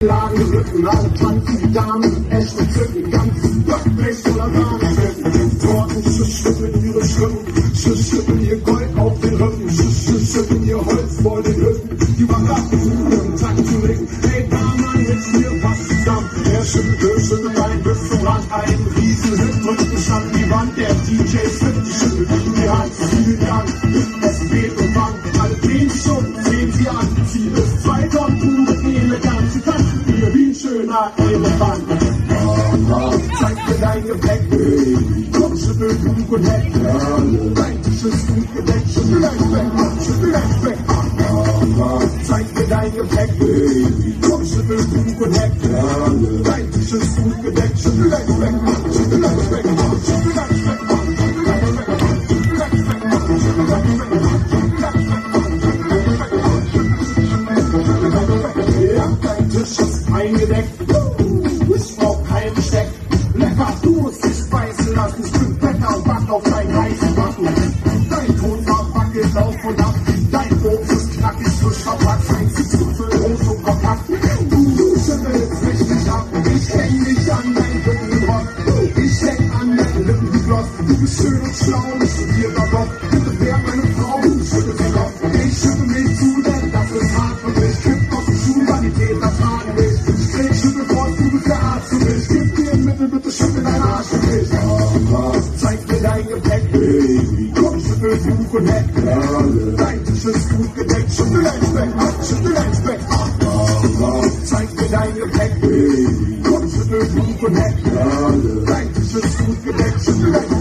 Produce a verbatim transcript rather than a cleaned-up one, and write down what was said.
Lagen Rücken, alle tanzen, die Damen, echt und zücken, ganz Backblech oder Rahmenschütten. Torten, schütteln ihre Schrippen, schütteln ihr Gold auf den Rücken, schütteln ihr Holz vor den Hütten. Die Baracken im Takt zu legen, hey Dame, jetzt hier was zusammen. Er schüttelt, schüttelt ein bis zum Rand, ein Riesenhit, drückt mich an die Wand, der D J flippt, schüttelt die Hand, viel Gang, es weht und wankt, alle drehen sich um, sehen sie an, Ziel ist zwei Tonnen pure Eleganz, sie tanzen hier wie ein schöner Elefant. Zeig mir dein Gepäck, Baby, komm, schüttel Bug und Heck, dein Tisch ist gut gedeckt, schüttel ein Speck, schüttel ein Speck. Zeig mir dein Gepäck, Baby, komm, schüttel Bug und Heck, dein Tisch ist gut gedeckt, schüttel ein Speck, schüttel ein Speck, schüttel ein Speck. Ja, dein Tisch ist eingedeckt, ich brauch keinen Steck. Lecker, du musst dich speisen lassen, Stück Bäcker und back auf deinen heißen Backen. Dein Tonfahrt wackelt auf und ab, dein Obst ist knackig, frisch verpackt, fein Zipfel, rot und verpackt. Du schüttelst mich nicht ab, ich häng dich an deinen Rückenrock, ich häng an deinen Lippengloss. Du bist schön und schlau und studierter Gott, bitte wär meine Frau, du schüttelst den Kopf. Ich schüttel mich zu, denn das ist hart für mich, kipp aus den Schuhen, Sanitäter tragen mich. Ich krieg Schüttelfrost, du bist der Arzt für mich, gib dir ein Mittel, bitte schüttel deinen Arsch für mich. Zeig mir dein Gepäck, Baby, komm, schüttel Buch und Heck, dein Tisch ist gut gedeckt, schüttel ein Speck, schüttel ein Speck. Zeig mir dein Gepäck, Baby, komm, schüttel Buch und Heck, dein Tisch ist gut gedeckt, schüttel ein Speck.